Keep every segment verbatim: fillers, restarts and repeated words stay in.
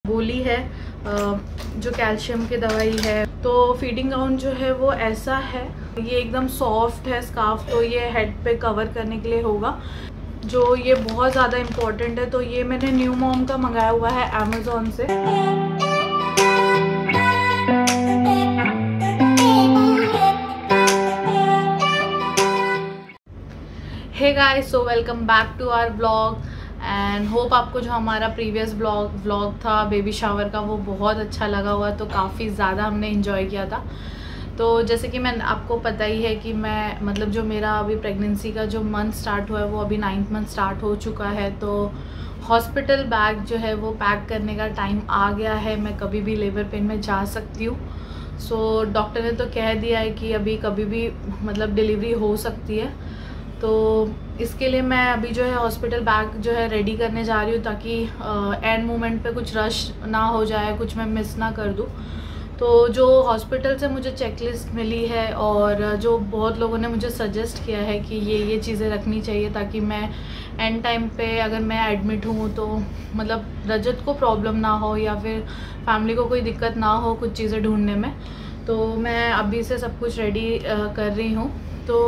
गोली है जो कैल्शियम की दवाई है। तो फीडिंग गाउन जो है वो ऐसा है, ये एकदम सॉफ्ट है स्कार्फ, तो ये हेड पे कवर करने के लिए होगा, जो ये बहुत ज़्यादा इम्पोर्टेंट है। तो ये मैंने न्यू मॉम का मंगाया हुआ है अमेज़ॉन से। Hey guys, so welcome back to our blog and hope आपको जो हमारा प्रीवियस ब्लॉग व्लॉग था बेबी शावर का वो बहुत अच्छा लगा हुआ। तो काफ़ी ज़्यादा हमने इन्जॉय किया था। तो जैसे कि मैं आपको पता ही है कि मैं मतलब जो मेरा अभी प्रेगनेंसी का जो मंथ स्टार्ट हुआ है वो अभी नाइन्थ मंथ स्टार्ट हो चुका है। तो हॉस्पिटल बैग जो है वो पैक करने का टाइम आ गया है। मैं कभी भी लेबर पेन में जा सकती हूँ। सो so, डॉक्टर ने तो कह दिया है कि अभी कभी भी मतलब डिलीवरी हो सकती है। तो इसके लिए मैं अभी जो है हॉस्पिटल बैग जो है रेडी करने जा रही हूँ, ताकि एंड मोमेंट पे कुछ रश ना हो जाए, कुछ मैं मिस ना कर दूँ। तो जो हॉस्पिटल से मुझे चेकलिस्ट मिली है और जो बहुत लोगों ने मुझे सजेस्ट किया है कि ये ये चीज़ें रखनी चाहिए ताकि मैं एंड टाइम पे अगर मैं एडमिट हूँ तो मतलब रजत को प्रॉब्लम ना हो या फिर फैमिली को कोई दिक्कत ना हो कुछ चीज़ें ढूंढने में। तो मैं अभी से सब कुछ रेडी कर रही हूँ। तो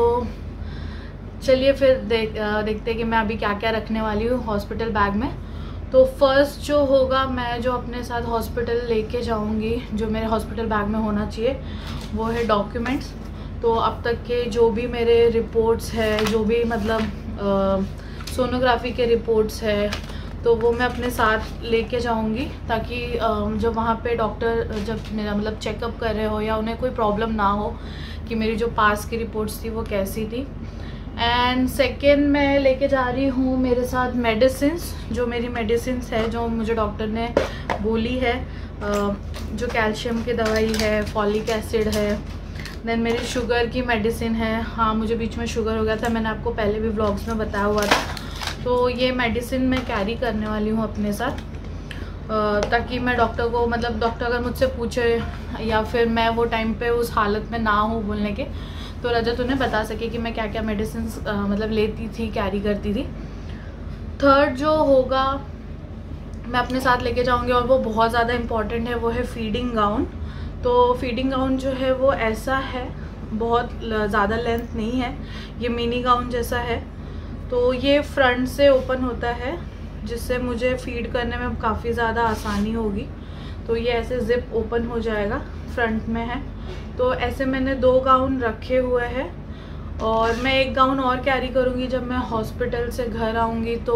चलिए फिर देख देखते हैं कि मैं अभी क्या क्या रखने वाली हूँ हॉस्पिटल बैग में। तो फर्स्ट जो होगा, मैं जो अपने साथ हॉस्पिटल लेके जाऊँगी, जो मेरे हॉस्पिटल बैग में होना चाहिए वो है डॉक्यूमेंट्स। तो अब तक के जो भी मेरे रिपोर्ट्स है, जो भी मतलब सोनोग्राफी के रिपोर्ट्स है, तो वो मैं अपने साथ लेके जाऊँगी, ताकि जब वहाँ पे डॉक्टर जब मेरा मतलब चेकअप कर रहे हो या उन्हें कोई प्रॉब्लम ना हो कि मेरी जो पास की रिपोर्ट्स थी वो कैसी थी। एंड सेकेंड मैं लेके जा रही हूँ मेरे साथ मेडिसिन्स, जो मेरी मेडिसिन्स है जो मुझे डॉक्टर ने बोली है, जो कैल्शियम की दवाई है, फॉलिक एसिड है, देन मेरी शुगर की मेडिसिन है। हाँ, मुझे बीच में शुगर हो गया था, मैंने आपको पहले भी व्लॉग्स में बताया हुआ था। तो ये मेडिसिन मैं कैरी करने वाली हूँ अपने साथ, ताकि मैं डॉक्टर को मतलब डॉक्टर अगर मुझसे पूछे या फिर मैं वो टाइम पे उस हालत में ना हूँ बोलने के, तो रजत उन्हें बता सके कि मैं क्या क्या मेडिसिन मतलब लेती थी, कैरी करती थी। थर्ड जो होगा मैं अपने साथ लेके जाऊंगी और वो बहुत ज़्यादा इम्पॉर्टेंट है, वो है फीडिंग गाउन। तो फीडिंग गाउन जो है वो ऐसा है, बहुत ज़्यादा लेंथ नहीं है, ये मिनी गाउन जैसा है। तो ये फ्रंट से ओपन होता है, जिससे मुझे फीड करने में काफ़ी ज़्यादा आसानी होगी। तो ये ऐसे जिप ओपन हो जाएगा, फ्रंट में है। तो ऐसे मैंने दो गाउन रखे हुए हैं और मैं एक गाउन और कैरी करूँगी जब मैं हॉस्पिटल से घर आऊँगी। तो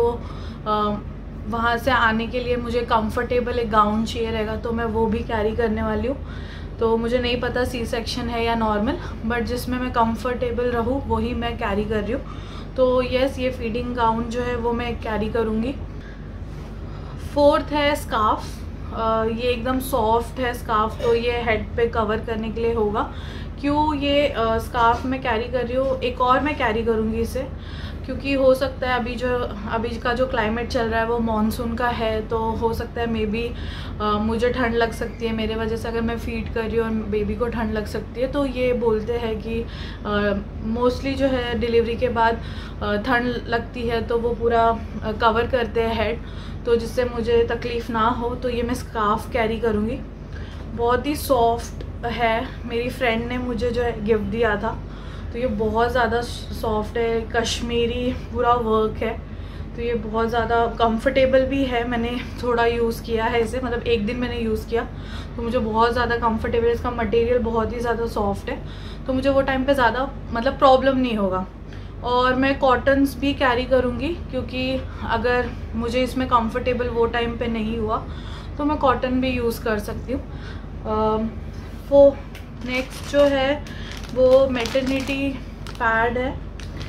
वहाँ से आने के लिए मुझे कंफर्टेबल एक गाउन चाहिए रहेगा, तो मैं वो भी कैरी करने वाली हूँ। तो मुझे नहीं पता सी सेक्शन है या नॉर्मल, बट जिसमें मैं कंफर्टेबल रहूँ वही मैं कैरी कर रही हूँ। तो यस, ये फीडिंग गाउन जो है वो मैं कैरी करूँगी। फोर्थ है स्कार्फ। Uh, ये एकदम सॉफ्ट है स्कार्फ, तो ये हेड पे कवर करने के लिए होगा। क्यों ये uh, स्कार्फ मैं कैरी कर रही हूँ, एक और मैं कैरी करूँगी इसे, क्योंकि हो सकता है अभी जो अभी का जो क्लाइमेट चल रहा है वो मानसून का है, तो हो सकता है मे बी uh, मुझे ठंड लग सकती है मेरे वजह से, अगर मैं फीड कर रही हूँ और बेबी को ठंड लग सकती है। तो ये बोलते हैं कि मोस्टली uh, जो है डिलीवरी के बाद uh, ठंड लगती है, तो वो पूरा uh, कवर करते हैं हेड, तो जिससे मुझे तकलीफ़ ना हो। तो ये मैं स्कार्फ कैरी करूँगी। बहुत ही सॉफ्ट है, मेरी फ्रेंड ने मुझे जो है गिफ्ट दिया था, तो ये बहुत ज़्यादा सॉफ्ट है, कश्मीरी पूरा वर्क है। तो ये बहुत ज़्यादा कंफर्टेबल भी है। मैंने थोड़ा यूज़ किया है इसे, मतलब एक दिन मैंने यूज़ किया, तो मुझे बहुत ज़्यादा कंफर्टेबल, इसका मटेरियल बहुत ही ज़्यादा सॉफ्ट है, तो मुझे वो टाइम पे ज़्यादा मतलब प्रॉब्लम नहीं होगा। और मैं कॉटन्स भी कैरी करूँगी, क्योंकि अगर मुझे इसमें कंफर्टेबल वो टाइम पे नहीं हुआ तो मैं कॉटन भी यूज़ कर सकती हूँ। वो नेक्स्ट जो है वो मैटरनिटी पैड है,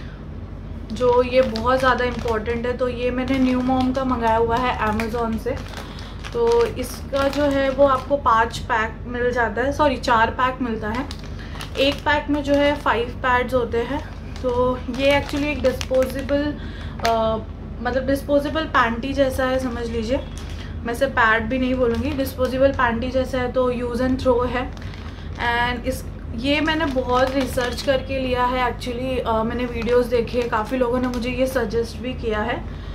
जो ये बहुत ज़्यादा इम्पोर्टेंट है। तो ये मैंने न्यू मॉम का मंगाया हुआ है अमेज़ॉन से। तो इसका जो है वो आपको पाँच पैक मिल जाता है, सॉरी चार पैक मिलता है। एक पैक में जो है फाइव पैड्स होते हैं। तो ये एक्चुअली एक डिस्पोजेबल मतलब डिस्पोजेबल पैंटी जैसा है, समझ लीजिए। मैं इसे पैड भी नहीं बोलूँगी, डिस्पोजेबल पैंटी जैसा है, तो यूज़ एंड थ्रो है। एंड इस ये मैंने बहुत रिसर्च करके लिया है एक्चुअली। uh, मैंने वीडियोस देखे, काफ़ी लोगों ने मुझे ये सजेस्ट भी किया है।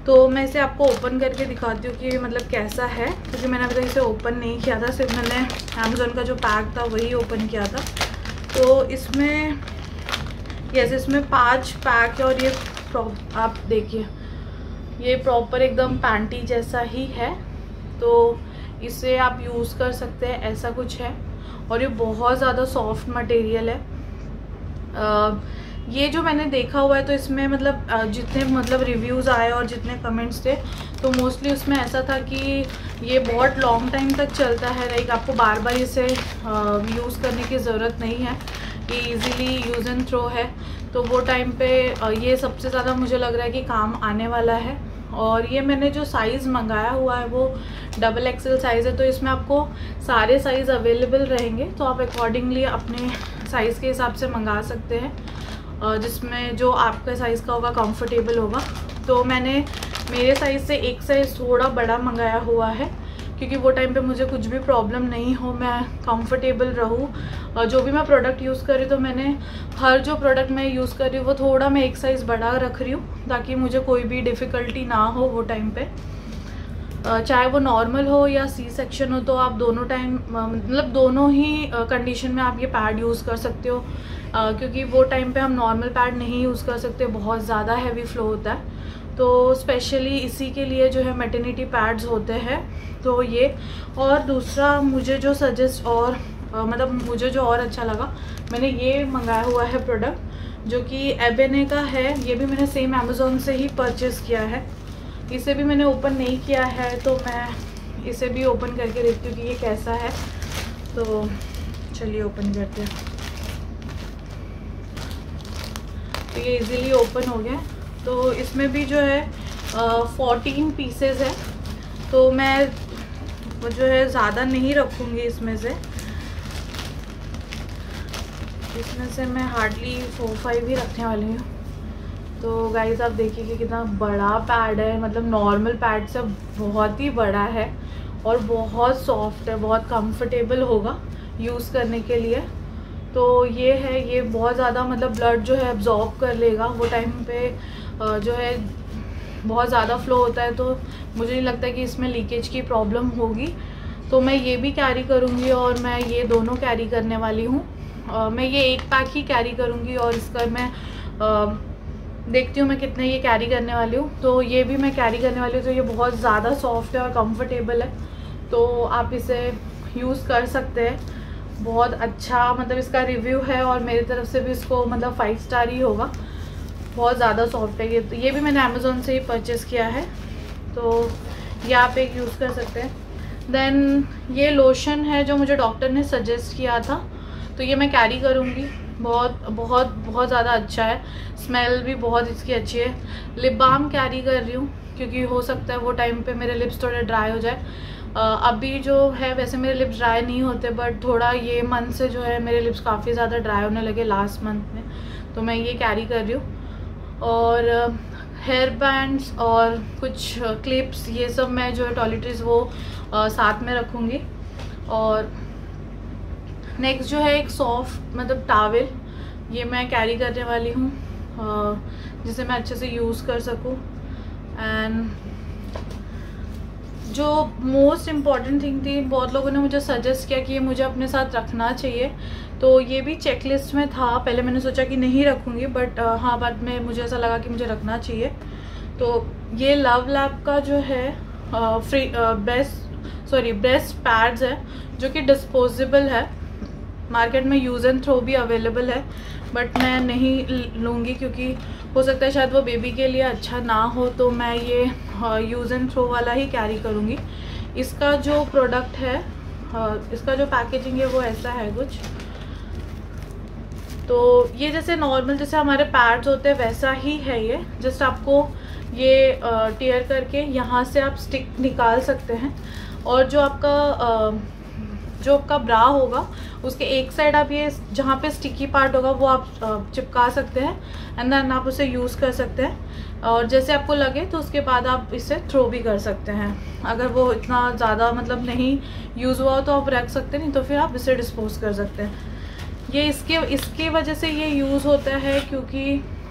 तो मैं इसे आपको ओपन करके दिखाती हूँ कि मतलब कैसा है, क्योंकि मैंने अभी तक इसे ओपन नहीं किया था, सिर्फ मैंने अमेज़ॉन का जो पैक था वही ओपन किया था। तो इसमें यस इसमें पांच पैक है और ये आप देखिए ये प्रॉपर एकदम पैंटी जैसा ही है, तो इसे आप यूज़ कर सकते हैं, ऐसा कुछ है। और ये बहुत ज़्यादा सॉफ्ट मटेरियल है। आ, ये जो मैंने देखा हुआ है तो इसमें मतलब जितने मतलब रिव्यूज़ आए और जितने कमेंट्स थे तो मोस्टली उसमें ऐसा था कि ये बहुत लॉन्ग टाइम तक चलता है, लाइक आपको बार बार इसे यूज़ करने की ज़रूरत नहीं है, ये इजीली यूज़ एंड थ्रो है। तो वो टाइम पे ये सबसे ज़्यादा मुझे लग रहा है कि काम आने वाला है। और ये मैंने जो साइज़ मंगाया हुआ है वो डबल एक्सेल साइज़ है, तो इसमें आपको सारे साइज़ अवेलेबल रहेंगे, तो आप अकॉर्डिंगली अपने साइज़ के हिसाब से मंगा सकते हैं, जिसमें जो आपका साइज़ का होगा कंफर्टेबल होगा। तो मैंने मेरे साइज़ से एक साइज़ थोड़ा बड़ा मंगाया हुआ है, क्योंकि वो टाइम पे मुझे कुछ भी प्रॉब्लम नहीं हो, मैं कंफर्टेबल रहूँ। और जो भी मैं प्रोडक्ट यूज़ कर रही हूँ तो मैंने हर जो प्रोडक्ट मैं यूज़ कर रही हूँ वो थोड़ा मैं एक साइज़ बड़ा रख रही हूँ, ताकि मुझे कोई भी डिफ़िकल्टी ना हो वो टाइम पे, चाहे वो नॉर्मल हो या सी सेक्शन हो। तो आप दोनों टाइम मतलब दोनों ही कंडीशन में आप ये पैड यूज़ कर सकते हो, क्योंकि वो टाइम पे हम नॉर्मल पैड नहीं यूज़ कर सकते, बहुत ज़्यादा हैवी फ्लो होता है। तो स्पेशली इसी के लिए जो है मैटरनिटी पैड्स होते हैं। तो ये और दूसरा मुझे जो सजेस्ट और आ, मतलब मुझे जो और अच्छा लगा, मैंने ये मंगाया हुआ है प्रोडक्ट जो कि एबेने का है। ये भी मैंने सेम अमेज़ॉन से ही परचेज़ किया है, इसे भी मैंने ओपन नहीं किया है, तो मैं इसे भी ओपन करके देखती हूँ कि ये कैसा है। तो चलिए ओपन करते हैं। तो ये इजीली ओपन हो गया। तो इसमें भी जो है फोर्टीन पीसेस है, तो मैं वो जो है ज़्यादा नहीं रखूँगी इसमें से इसमें से मैं हार्डली फोर फाइव ही रखने वाली हूँ। तो गाइस आप देखिए कि कितना बड़ा पैड है, मतलब नॉर्मल पैड से बहुत ही बड़ा है और बहुत सॉफ्ट है, बहुत कंफर्टेबल होगा यूज़ करने के लिए। तो ये है, ये बहुत ज़्यादा मतलब ब्लड जो है एब्जॉर्ब कर लेगा, वो टाइम पे जो है बहुत ज़्यादा फ्लो होता है, तो मुझे नहीं लगता कि इसमें लीकेज की प्रॉब्लम होगी। तो मैं ये भी कैरी करूँगी और मैं ये दोनों कैरी करने वाली हूँ। मैं ये एक पैक ही कैरी करूँगी और इसका मैं आ, देखती हूँ मैं कितने ये कैरी करने वाली हूँ। तो ये भी मैं कैरी करने वाली हूँ। तो ये बहुत ज़्यादा सॉफ्ट है और कंफर्टेबल है, तो आप इसे यूज़ कर सकते हैं। बहुत अच्छा मतलब इसका रिव्यू है और मेरी तरफ से भी इसको मतलब फाइव स्टार ही होगा, बहुत ज़्यादा सॉफ्ट है ये। तो ये भी मैंने अमेज़ॉन से ही परचेज़ किया है, तो ये आप एक यूज़ कर सकते हैं। देन ये लोशन है जो मुझे डॉक्टर ने सजेस्ट किया था, तो ये मैं कैरी करूँगी। बहुत बहुत बहुत ज़्यादा अच्छा है, स्मेल भी बहुत इसकी अच्छी है। लिप बाम कैरी कर रही हूँ क्योंकि हो सकता है वो टाइम पे मेरे लिप्स थोड़े ड्राई हो जाए। अभी जो है वैसे मेरे लिप्स ड्राई नहीं होते, बट थोड़ा ये मंथ से जो है मेरे लिप्स काफ़ी ज़्यादा ड्राई होने लगे लास्ट मंथ में, तो मैं ये कैरी कर रही हूँ। और हेयर बैंड्स और कुछ क्लिप्स ये सब मैं जो है टॉयलेटरीज वो आ, साथ में रखूँगी। और नेक्स्ट जो है एक सॉफ्ट मतलब टावल, ये मैं कैरी करने वाली हूँ जिसे मैं अच्छे से यूज़ कर सकूँ। एंड जो मोस्ट इम्पॉर्टेंट थिंग थी, बहुत लोगों ने मुझे सजेस्ट किया कि ये मुझे अपने साथ रखना चाहिए, तो ये भी चेकलिस्ट में था। पहले मैंने सोचा कि नहीं रखूँगी, बट हाँ बाद में मुझे ऐसा लगा कि मुझे रखना चाहिए। तो ये लव लैब का जो है free best sorry breast pads है जो कि डिस्पोजेबल है। मार्केट में यूज़ एंड थ्रो भी अवेलेबल है, बट मैं नहीं लूँगी क्योंकि हो सकता है शायद वो बेबी के लिए अच्छा ना हो, तो मैं ये यूज़ एंड थ्रो वाला ही कैरी करूँगी। इसका जो प्रोडक्ट है, इसका जो पैकेजिंग है वो ऐसा है कुछ। तो ये जैसे नॉर्मल जैसे हमारे पैड्स होते हैं वैसा ही है ये, जस्ट आपको ये टेयर करके यहाँ से आप स्टिक निकाल सकते हैं, और जो आपका जो आपका ब्रा होगा उसके एक साइड आप ये जहाँ पे स्टिकी पार्ट होगा वो आप चिपका सकते हैं, एंड देन आप उसे यूज़ कर सकते हैं। और जैसे आपको लगे तो उसके बाद आप इसे थ्रो भी कर सकते हैं। अगर वो इतना ज़्यादा मतलब नहीं यूज़ हुआ तो आप रख सकते हैं, नहीं तो फिर आप इसे डिस्पोज कर सकते हैं। ये इसके इसके वजह से ये यूज़ होता है क्योंकि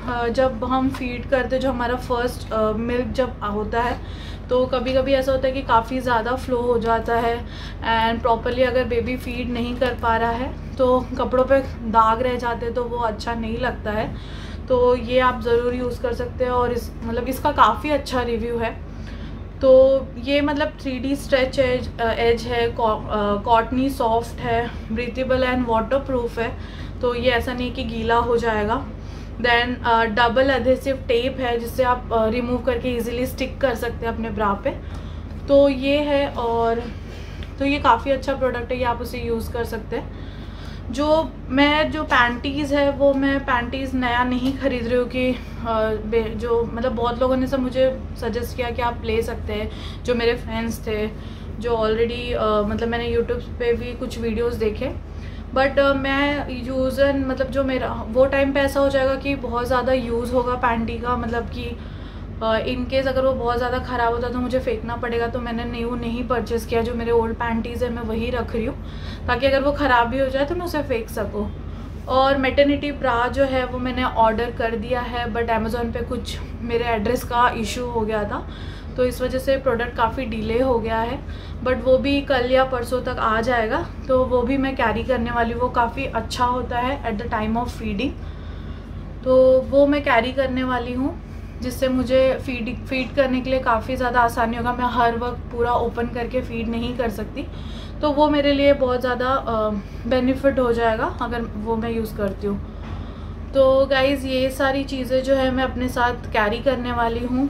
जब हम फीड करते, जो हमारा फर्स्ट मिल्क जब होता है, तो कभी कभी ऐसा होता है कि काफ़ी ज़्यादा फ्लो हो जाता है एंड प्रॉपरली अगर बेबी फीड नहीं कर पा रहा है तो कपड़ों पे दाग रह जाते हैं, तो वो अच्छा नहीं लगता है। तो ये आप ज़रूर यूज़ कर सकते हैं और इस मतलब इसका काफ़ी अच्छा रिव्यू है। तो ये मतलब three D stretch edge edge है, कॉटनी सॉफ्ट है, ब्रीथेबल एंड वाटर प्रूफ है, तो ये ऐसा नहीं कि गीला हो जाएगा। देन डबल एडहेसिव टेप है जिससे आप रिमूव uh, करके इजीली स्टिक कर सकते हैं अपने ब्रा पे। तो ये है, और तो ये काफ़ी अच्छा प्रोडक्ट है, ये आप उसे यूज़ कर सकते हैं। जो मैं जो पैंटीज़ है वो मैं पैंटीज़ नया नहीं ख़रीद रही हूँ कि जो मतलब बहुत लोगों ने सब मुझे सजेस्ट किया कि आप ले सकते हैं, जो मेरे फ्रेंड्स थे जो ऑलरेडी मतलब मैंने यूट्यूब पे भी कुछ वीडियोस देखे, बट uh, मैं यूज़ एंड मतलब जो मेरा वो टाइम पे ऐसा हो जाएगा कि बहुत ज़्यादा यूज़ होगा पैंटी का, मतलब कि इन uh, केस अगर वो बहुत ज़्यादा ख़राब होता तो मुझे फेंकना पड़ेगा, तो मैंने न्यू नहीं परचेज़ किया। जो मेरे ओल्ड पैंटीज़ है मैं वही रख रही हूँ ताकि अगर वो ख़राब भी हो जाए तो मैं उसे फेंक सकूँ। और मैटरनिटी ब्रा जो है वो मैंने ऑर्डर कर दिया है, बट अमेज़ोन पे कुछ मेरे एड्रेस का इशू हो गया था, तो इस वजह से प्रोडक्ट काफ़ी डिले हो गया है, बट वो भी कल या परसों तक आ जाएगा। तो वो भी मैं कैरी करने वाली हूँ, वो काफ़ी अच्छा होता है at the time of feeding, तो वो मैं कैरी करने वाली हूँ जिससे मुझे फीड फीड करने के लिए काफ़ी ज़्यादा आसानी होगा। मैं हर वक्त पूरा ओपन करके फीड नहीं कर सकती, तो वो मेरे लिए बहुत ज़्यादा बेनिफिट हो जाएगा अगर वो मैं यूज़ करती हूँ। तो गाइज़ ये सारी चीज़ें जो है मैं अपने साथ कैरी करने वाली हूँ,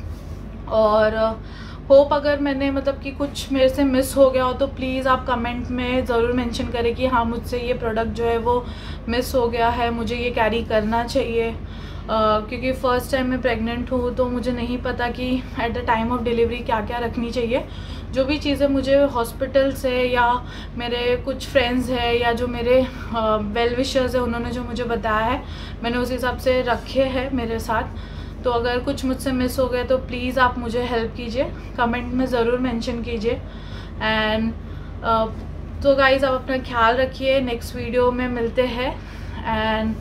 और होप अगर मैंने मतलब कि कुछ मेरे से मिस हो गया हो तो प्लीज़ आप कमेंट में ज़रूर मेंशन करें कि हाँ मुझसे ये प्रोडक्ट जो है वो मिस हो गया है, मुझे ये कैरी करना चाहिए। Uh, क्योंकि फ़र्स्ट टाइम मैं प्रेग्नेंट हूँ तो मुझे नहीं पता कि at the time of delivery क्या क्या रखनी चाहिए। जो भी चीज़ें मुझे हॉस्पिटल से या मेरे कुछ फ्रेंड्स हैं या जो मेरे वेल विशर्स हैं उन्होंने जो मुझे बताया है मैंने उस हिसाब से रखे हैं मेरे साथ। तो अगर कुछ मुझसे मिस हो गए तो प्लीज़ आप मुझे हेल्प कीजिए, कमेंट में ज़रूर मेंशन कीजिए। एंड uh, तो गाइज़ आप अपना ख्याल रखिए, नेक्स्ट वीडियो में मिलते हैं, एंड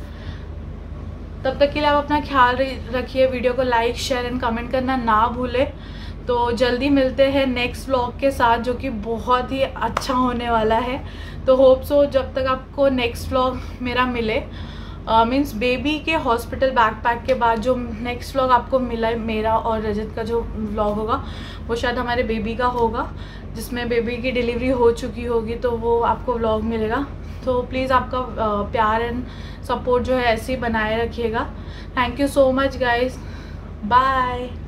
तब तक के लिए आप अपना ख्याल रखिए। वीडियो को लाइक शेयर एंड कमेंट करना ना भूलें। तो जल्दी मिलते हैं नेक्स्ट व्लॉग के साथ जो कि बहुत ही अच्छा होने वाला है। तो होप सो जब तक आपको नेक्स्ट व्लॉग मेरा मिले, मीन्स बेबी के हॉस्पिटल बैकपैक के बाद जो नेक्स्ट व्लॉग आपको मिला है मेरा और रजत का जो व्लॉग होगा वो शायद हमारे बेबी का होगा, जिसमें बेबी की डिलीवरी हो चुकी होगी, तो वो आपको व्लॉग मिलेगा। तो प्लीज़ आपका प्यार एंड सपोर्ट जो है ऐसे ही बनाए रखिएगा। Thank you so much guys, bye.